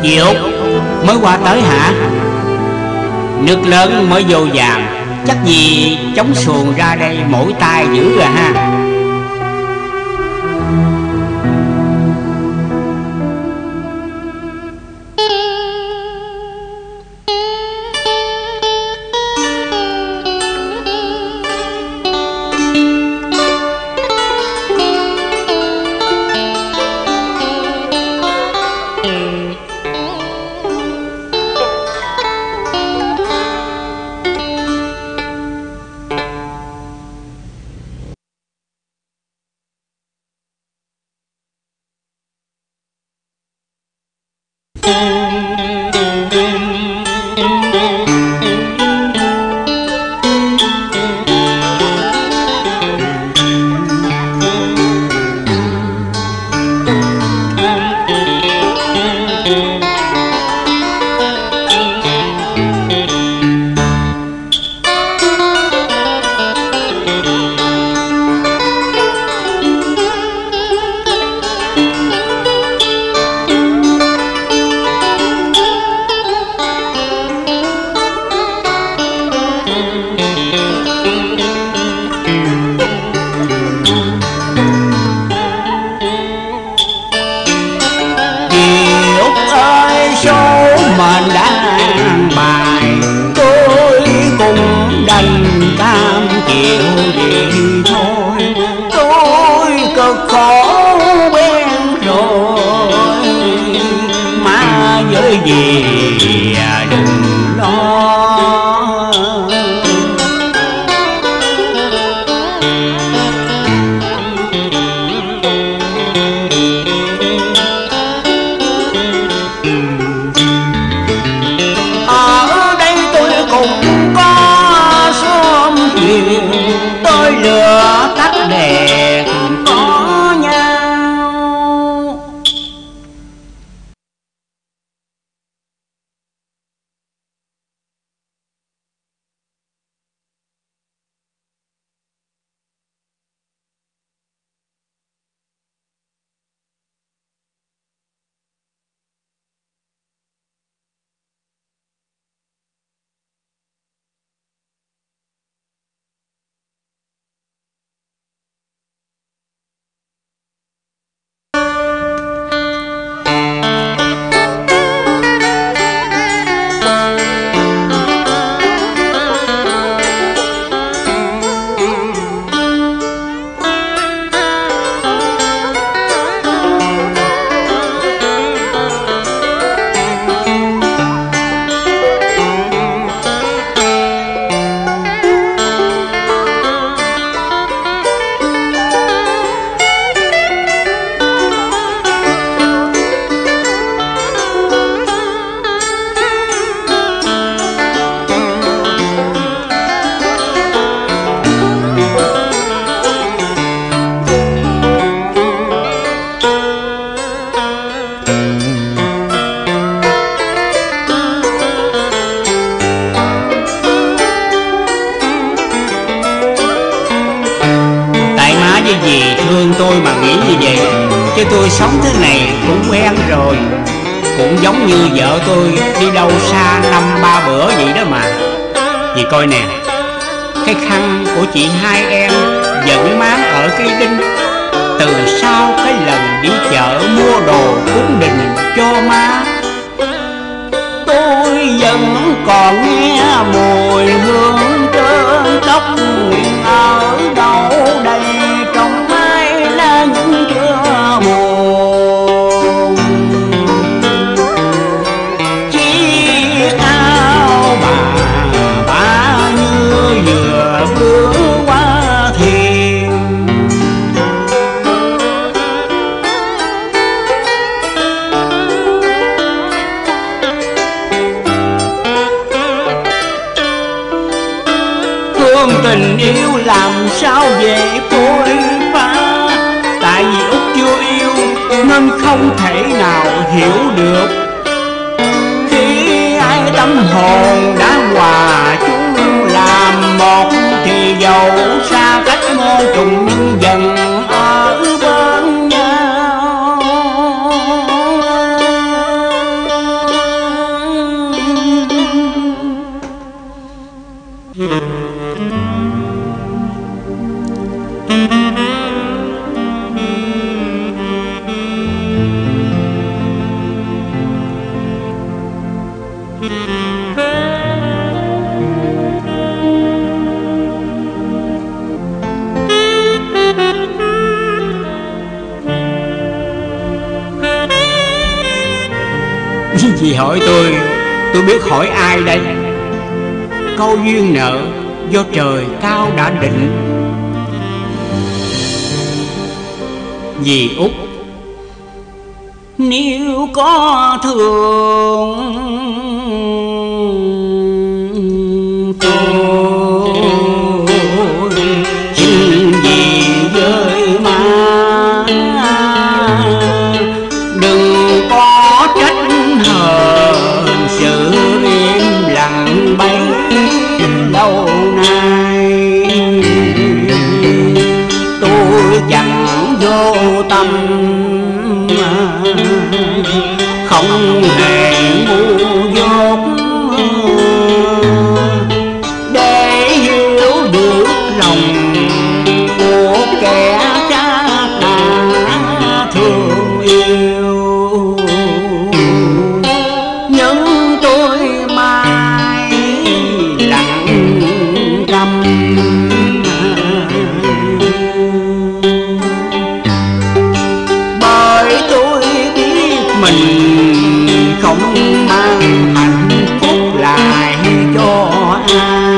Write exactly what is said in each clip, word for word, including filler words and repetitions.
Chị Út mới qua tới hả? Nước lớn mới vô vàng, chắc gì chống xuồng ra đây mỗi tay dữ rồi ha. Tôi sống thế này cũng quen rồi, cũng giống như vợ tôi đi đâu xa năm ba bữa vậy đó mà. Chị coi nè, cái khăn của chị hai em vẫn máng ở cây đinh từ sau cái lần đi chợ mua đồ cúng đình cho má. Tôi vẫn còn nghe mùi hương trên tóc nguyện ở đâu đây trong mái lá những chưa buồn. Chiếc áo bà bà như vừa bước qua thềm, thương tình yêu làm sao về phôi pha. Tại vì Út chưa yêu nên không thể nào hiểu được, khi ai tâm hồn đã hòa chung làm một thì dẫu xa cách môn trùng nhưng dần ở bên nhau. Vì hỏi tôi, tôi biết hỏi ai đây? Câu duyên nợ do trời cao đã định. Dì Út: nếu có thương tôi, xin dì với má, đừng có trách hờn sự im lặng bấy lâu nay. Tôi chẳng vô tâm, không hề ngu dốt, để hiểu được lòng của kẻ cha đã thương yêu. Nhưng tôi mãi lặng câm, bởi tôi biết mình không mang hạnh phúc lại cho ai.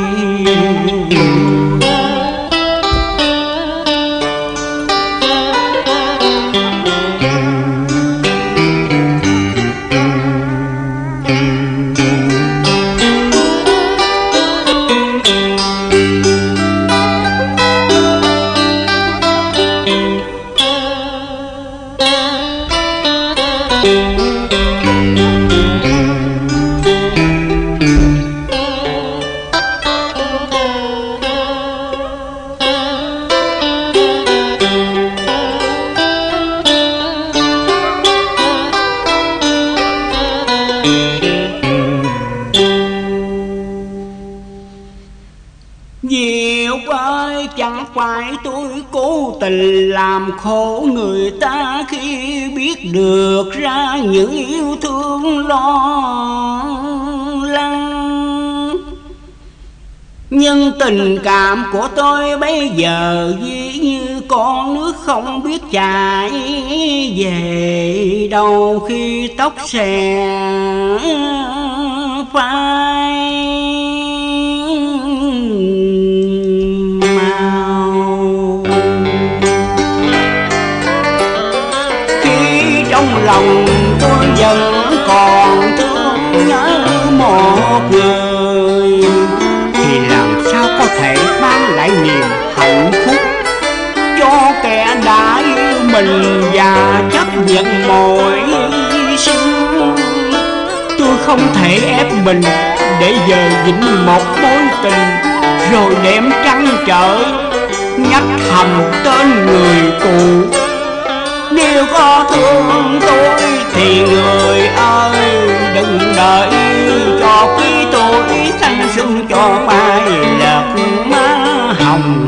Diệu ơi, chẳng phải tôi cố tình làm khổ người ta khi biết được ra những yêu thương lo lắng. Nhưng tình cảm của tôi bây giờ ví như con nước không biết chảy về đâu khi tóc xè phai màu. Khi trong lòng tôi vẫn còn thương nhớ một người, thì làm sao có thể mang lại niềm hạnh phúc cho kẻ đã yêu mình và chấp nhận mọi hy sinh. Tôi không thể ép mình để giờ dính một mối tình, rồi đem trăn trở nhắc thầm tên người cũ. Nếu có thương tôi thì người ơi, đừng đợi cho khi tôi thanh xuân cho mai lợt má hồng.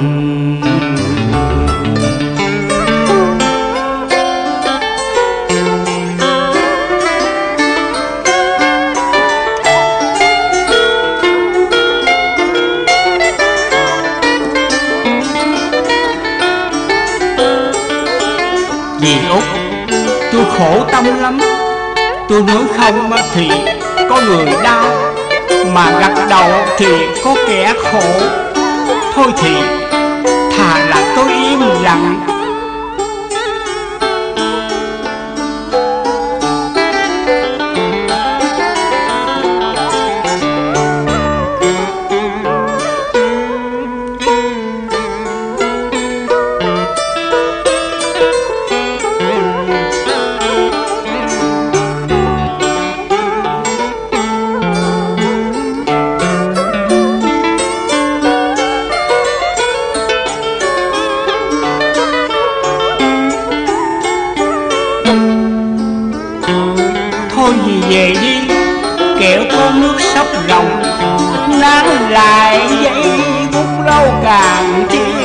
Dì Út, tôi khổ tâm lắm. Tôi nói không thì có người đau, mà gật đầu thì có kẻ khổ. Thôi thì thà là tôi im lặng. Thôi gì về đi, kẻo con nước sắp ròng, nắng lại dây bút lâu càng chi.